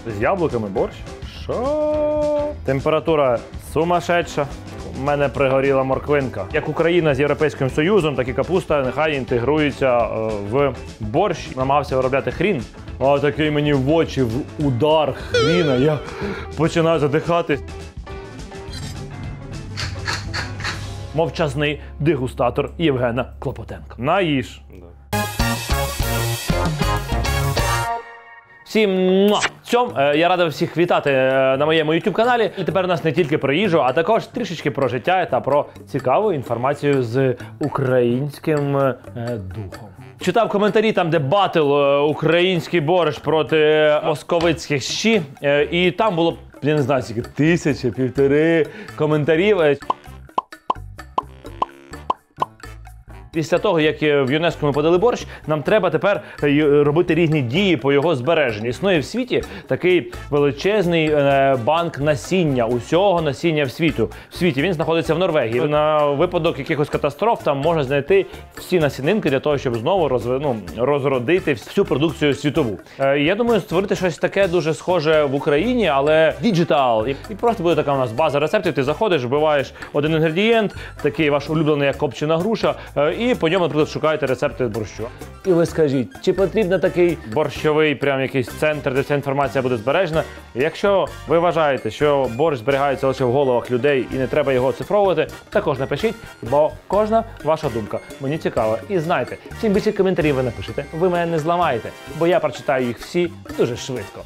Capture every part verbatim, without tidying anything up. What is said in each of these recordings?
З яблуками борщ? Що? Температура сумасшедша. У мене пригоріла морквинка. Як Україна з Європейським Союзом, так і капуста нехай інтегрується е, в борщ. Намагався виробляти хрін. А такий мені в очі в удар хріна. Я починаю задихатись. Мовчазний дегустатор Євгена Клопотенка. Наїж. Всім цьом, я радий всіх вітати на моєму ютуб-каналі. І тепер у нас не тільки про їжу, а також трішечки про життя та про цікаву інформацію з українським е, духом. Читав коментарі там, де батл український борщ проти московицьких щі, і там було, я не знаю, скільки, тисячі, півтори коментарів. Після того, як в ЮНЕСКО ми подали борщ, нам треба тепер робити різні дії по його збереженню. Існує в світі такий величезний е, банк насіння, усього насіння в світу. В світі він знаходиться в Норвегії. На випадок якихось катастроф там можна знайти всі насінинки для того, щоб знову розв... ну, розродити всю продукцію світову. Е, я думаю, створити щось таке дуже схоже в Україні, але діджитал. І, і просто буде така у нас база рецептів. Ти заходиш, вбиваєш один інгредієнт, такий ваш улюблений, як копчена груша, е, і по ньому, наприклад, шукаєте рецепти борщу. І ви скажіть, чи потрібен такий борщовий прям якийсь центр, де ця інформація буде збережена? Якщо ви вважаєте, що борщ зберігається лише в головах людей і не треба його оцифровувати, також напишіть, бо кожна ваша думка мені цікава. І знайте, чим більше коментарів ви напишете, ви мене не зламаєте, бо я прочитаю їх всі дуже швидко.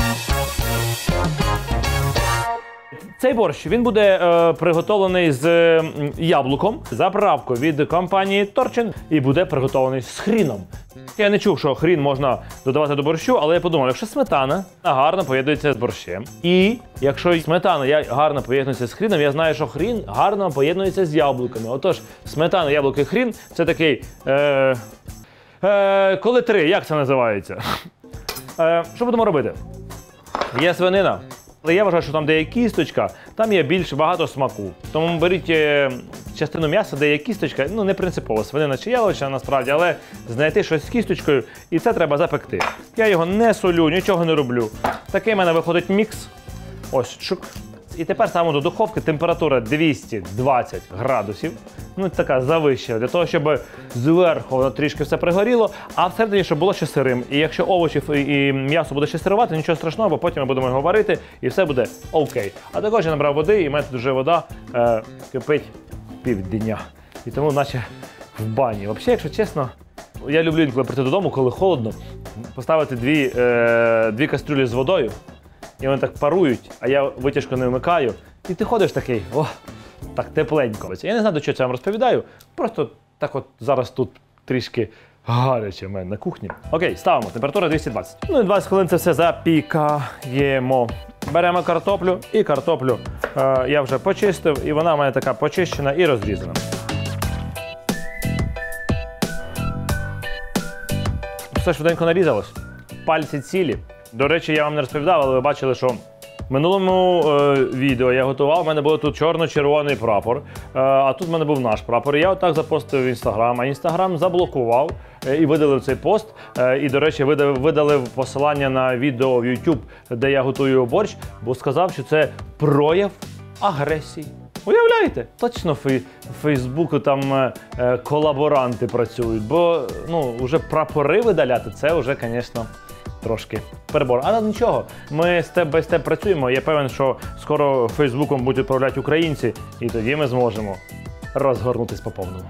Цей борщ, він буде е, приготовлений з е, яблуком, заправку від компанії Торчин, і буде приготовлений з хріном. Я не чув, що хрін можна додавати до борщу, але я подумав, якщо сметана гарно поєднується з борщем, і якщо сметана гарно поєднується з хріном, я знаю, що хрін гарно поєднується з яблуками. Отож, сметана, яблуко і хрін – це такий, е, е, коли три, як це називається? Е, що будемо робити? Є свинина. Але я вважаю, що там, де є кісточка, там є більш багато смаку. Тому беріть е, частину м'яса, де є кісточка, ну не принципово, свинина чи яловичина насправді, але знайти щось з кісточкою, і це треба запекти. Я його не солю, нічого не роблю. Такий в мене виходить мікс. Ось, чук. І тепер ставимо до духовки, температура двісті двадцять градусів. Ну, така завищена, для того, щоб зверху воно трішки все пригоріло, а всередині, щоб було ще сирим. І якщо овочі і м'ясо буде ще сирувати, нічого страшного, бо потім ми будемо його варити, і все буде окей. А також я набрав води, і в мене тут вже вода е, кипить півдня. І тому наче в бані. Взагалі, якщо чесно, я люблю інколи прийти додому, коли холодно, поставити дві, е, дві кастрюлі з водою, і вони так парують, а я витяжку не вмикаю. І ти ходиш такий, о, так тепленько. Я не знаю, до чого це вам розповідаю, просто так от зараз тут трішки гаряче в мене на кухні. Окей, ставимо, температура двісті двадцять. Ну і двадцять хвилин це все запікаємо. Беремо картоплю, і картоплю е, я вже почистив, і вона в мене така почищена і розрізана. Все швиденько нарізалось, пальці цілі. До речі, я вам не розповідав, але ви бачили, що в минулому е, відео я готував, у мене був тут чорно-червоний прапор, е, а тут в мене був наш прапор. І я отак запостив в Інстаграм, а Інстаграм заблокував е, і видалив цей пост. Е, і, до речі, видалив, видалив посилання на відео в YouTube, де я готую борщ, бо сказав, що це прояв агресії. Уявляєте? Точно в Фейсбуку там е, колаборанти працюють, бо ну, вже прапори видаляти, це вже, звісно, трошки перебор. Але нічого, ми степ бай степ працюємо. Я певен, що скоро Фейсбуком будуть управляти українці, і тоді ми зможемо розгорнутись по повному.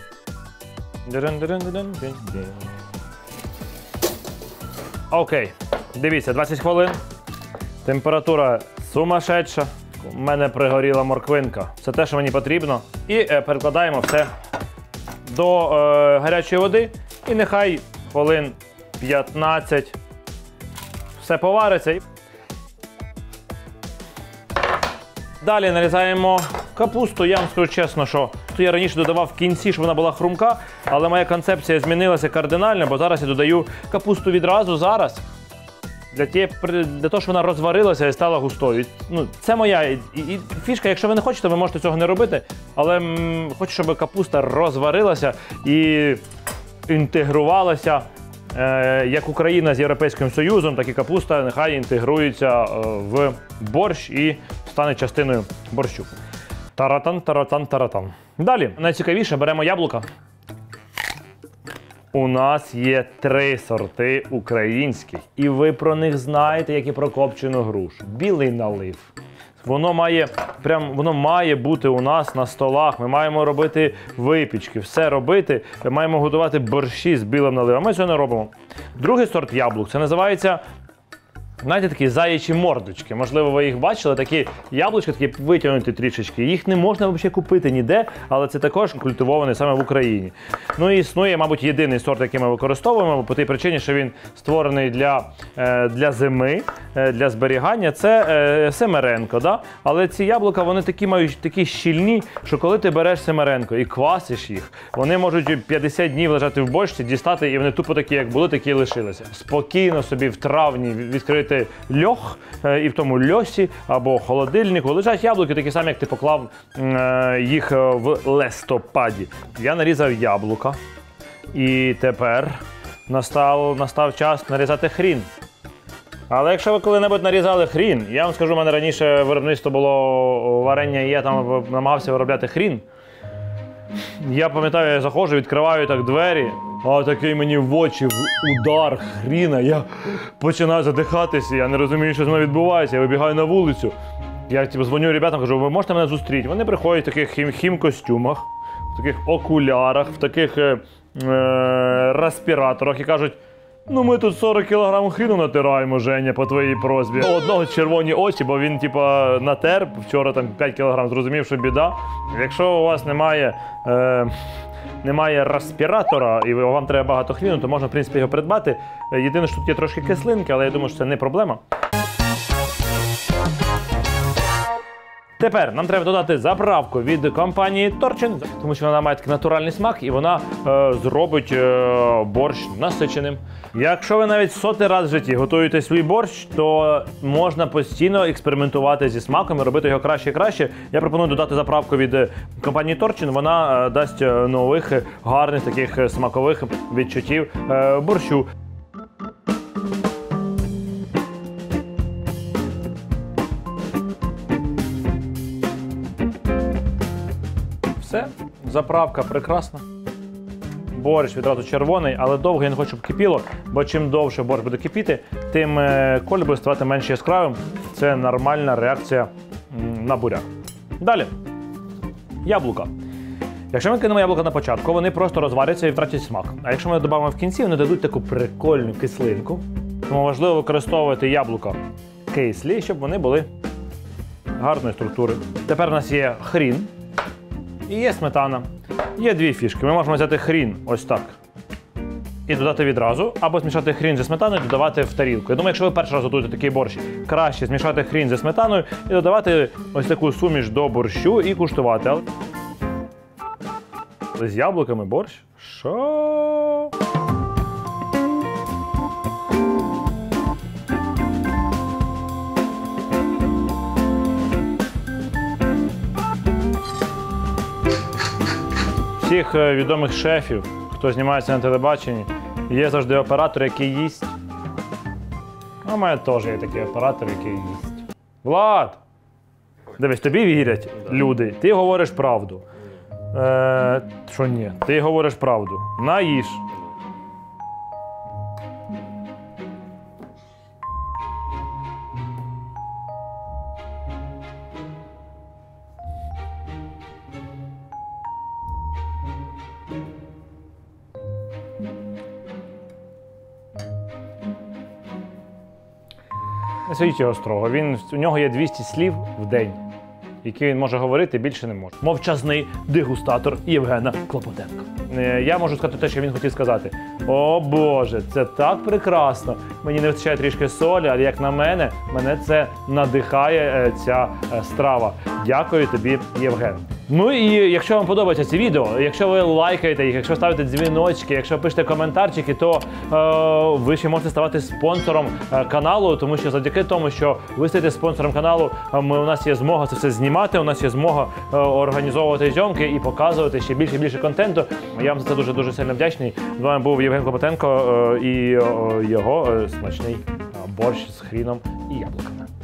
Окей, дивіться, двадцять хвилин. Температура сумасшедша. У мене пригоріла морквинка. Це те, що мені потрібно. І е, перекладаємо все до е, гарячої води. І нехай хвилин п'ятнадцять все повариться. Далі нарізаємо капусту. Я вам скажу чесно, що я раніше додавав в кінці, щоб вона була хрумка, але моя концепція змінилася кардинально, бо зараз я додаю капусту відразу зараз. Для, ті, для того, щоб вона розварилася і стала густою. Ну, це моя і, і фішка. Якщо ви не хочете, ви можете цього не робити, але м, хочу, щоб капуста розварилася і інтегрувалася е, як Україна з Європейським Союзом, так і капуста нехай інтегрується е, в борщ і стане частиною борщу. Таратан, таратан, таратан. Далі, найцікавіше, беремо яблука. У нас є три сорти українських, і ви про них знаєте, як і про копчену грушу. Білий налив. Воно має, прям, воно має бути у нас на столах, ми маємо робити випічки, все робити, ми маємо готувати борщі з білим наливом, ми цього не робимо. Другий сорт яблук, це називається, знаєте, такі заячі мордочки. Можливо, ви їх бачили, такі яблучки, такі витягнуті трішечки. Їх не можна взагалі купити ніде, але це також культивований саме в Україні. Ну і існує, мабуть, єдиний сорт, який ми використовуємо, по тій причині, що він створений для, для зими, для зберігання. Це семеренко, да? Але ці яблука, вони такі мають такі щільні, що коли ти береш семеренко і квасиш їх, вони можуть п'ятдесят днів лежати в бочці, дістати, і вони тупо такі, як були, такі і лишилися. Спокійно собі в травні відкрити льох, і в тому льосі або холодильнику лежать яблуки, такі самі, як ти поклав е, їх в листопаді. Я нарізав яблука, і тепер настав, настав час нарізати хрін. Але якщо ви коли-небудь нарізали хрін, я вам скажу, у мене раніше виробництво було варення, і я там намагався виробляти хрін. Я пам'ятаю, я заходжу, відкриваю так двері, а такий мені в очі удар хріна, я починаю задихатися, я не розумію, що з мною відбувається, я вибігаю на вулицю. Я типу, дзвоню ребятам, кажу, ви можете мене зустріти? Вони приходять в таких хім хім-костюмах, в таких окулярах, в таких е е респіраторах і кажуть, ну ми тут сорок кілограм хріну натираємо, Женя, по твоїй просьбі. У одного червоні очі, бо він типа натер, вчора там п'ять кілограм, зрозумів, що біда. Якщо у вас немає, е, немає респіратора і вам треба багато хріну, то можна, в принципі, його придбати. Єдине, що тут є трошки кислинки, але я думаю, що це не проблема. Тепер нам треба додати заправку від компанії Торчин, тому що вона має такий натуральний смак і вона е, зробить е, борщ насиченим. Якщо ви навіть сотий раз в житті готуєте свій борщ, то можна постійно експериментувати зі смаком і робити його краще і краще. Я пропоную додати заправку від компанії Торчин, вона е, дасть нових, гарних таких смакових відчуттів е, борщу. Все, заправка прекрасна. Борщ відразу червоний, але довго я не хочу, щоб кипіло, бо чим довше борщ буде кипіти, тим колір буде ставати менш яскравим. Це нормальна реакція на буряк. Далі. Яблука. Якщо ми кинемо яблука на початку, вони просто розваряться і втратять смак. А якщо ми додамо в кінці, вони дадуть таку прикольну кислинку. Тому важливо використовувати яблука кислі, щоб вони були гарної структури. Тепер у нас є хрін. І є сметана. Є дві фішки. Ми можемо взяти хрін ось так і додати відразу, або змішати хрін зі сметаною і додавати в тарілку. Я думаю, якщо ви перший раз готуєте такий борщ, краще змішати хрін зі сметаною і додавати ось таку суміш до борщу і куштувати. З яблуками борщ? Що? Всіх відомих шефів, хто знімається на телебаченні, є завжди оператор, який їсть. А у мене теж є такий оператор, який їсть. Влад! Дивись, тобі вірять люди, ти говориш правду. Е, що ні, ти говориш правду. Наїж. Не судіть його строго. Він, у нього є двісті слів в день, які він може говорити, більше не може. Мовчазний дегустатор Євгена Клопотенка. Я можу сказати те, що він хотів сказати. О Боже, це так прекрасно. Мені не вистачає трішки солі, але як на мене, мене це надихає ця страва. Дякую тобі, Євген. Ну і якщо вам подобається ці відео, якщо ви лайкаєте їх, якщо ставите дзвіночки, якщо пишете коментарчики, то е, ви ще можете ставати спонсором е, каналу, тому що завдяки тому, що ви стаєте спонсором каналу, е, ми, у нас є змога це все знімати, у нас є змога е, організовувати зйомки і показувати ще більше і більше контенту. Я вам за це дуже-дуже сильно вдячний. З вами був Євген Клопотенко е, і е, його е, смачний е, борщ з хріном і яблуками.